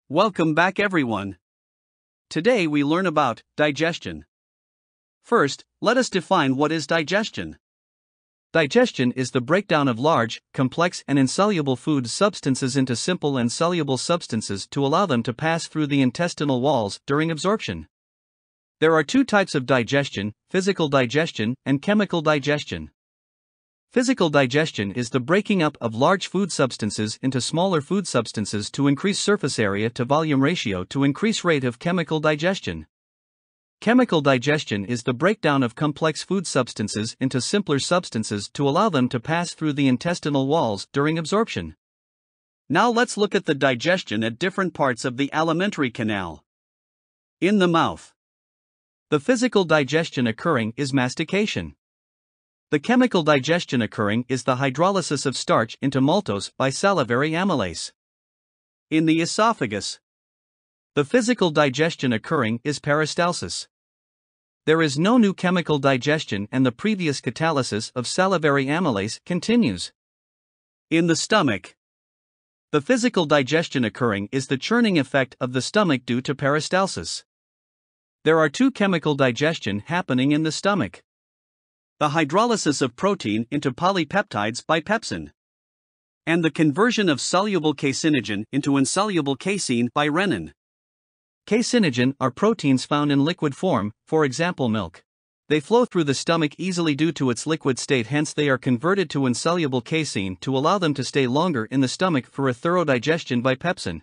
Welcome back, everyone. Today we learn about digestion. First, let us define what is digestion. Digestion is the breakdown of large, complex, and insoluble food substances into simple and soluble substances to allow them to pass through the intestinal walls during absorption. There are two types of digestion: physical digestion and chemical digestion. Physical digestion is the breaking up of large food substances into smaller food substances to increase surface area to volume ratio to increase rate of chemical digestion. Chemical digestion is the breakdown of complex food substances into simpler substances to allow them to pass through the intestinal walls during absorption. Now let's look at the digestion at different parts of the alimentary canal. In the mouth. The physical digestion occurring is mastication. The chemical digestion occurring is the hydrolysis of starch into maltose by salivary amylase. In the esophagus. The physical digestion occurring is peristalsis. There is no new chemical digestion and the previous catalysis of salivary amylase continues. In the stomach. The physical digestion occurring is the churning effect of the stomach due to peristalsis. There are two chemical digestion happening in the stomach. The hydrolysis of protein into polypeptides by pepsin. And the conversion of soluble caseinogen into insoluble casein by renin. Caseinogen are proteins found in liquid form, for example milk. They flow through the stomach easily due to its liquid state, hence they are converted to insoluble casein to allow them to stay longer in the stomach for a thorough digestion by pepsin.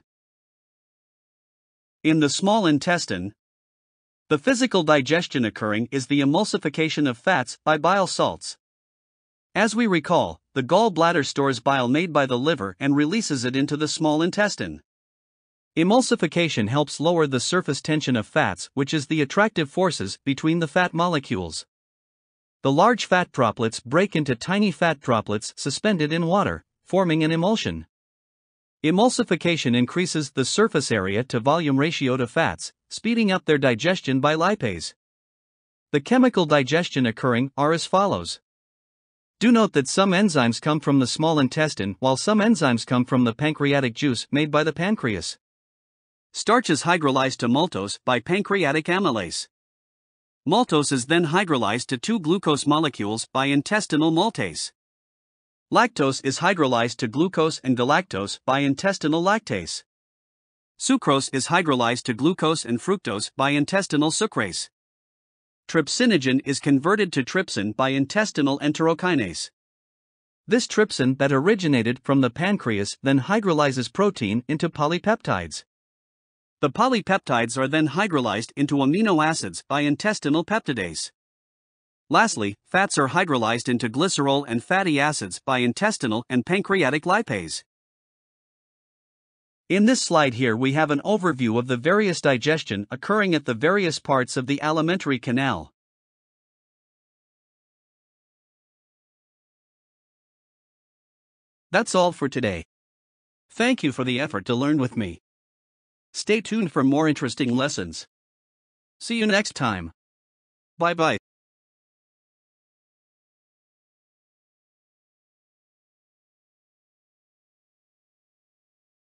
In the small intestine. The physical digestion occurring is the emulsification of fats by bile salts. As we recall, the gallbladder stores bile made by the liver and releases it into the small intestine. Emulsification helps lower the surface tension of fats, which is the attractive forces between the fat molecules. The large fat droplets break into tiny fat droplets suspended in water, forming an emulsion. Emulsification increases the surface area to volume ratio to fats, speeding up their digestion by lipase. The chemical digestion occurring are as follows. Do note that some enzymes come from the small intestine while some enzymes come from the pancreatic juice made by the pancreas. Starch is hydrolyzed to maltose by pancreatic amylase. Maltose is then hydrolyzed to two glucose molecules by intestinal maltase. Lactose is hydrolyzed to glucose and galactose by intestinal lactase. Sucrose is hydrolyzed to glucose and fructose by intestinal sucrase. Trypsinogen is converted to trypsin by intestinal enterokinase. This trypsin that originated from the pancreas then hydrolyzes protein into polypeptides. The polypeptides are then hydrolyzed into amino acids by intestinal peptidase. Lastly, fats are hydrolyzed into glycerol and fatty acids by intestinal and pancreatic lipase. In this slide here we have an overview of the various digestion occurring at the various parts of the alimentary canal. That's all for today. Thank you for the effort to learn with me. Stay tuned for more interesting lessons. See you next time. Bye-bye.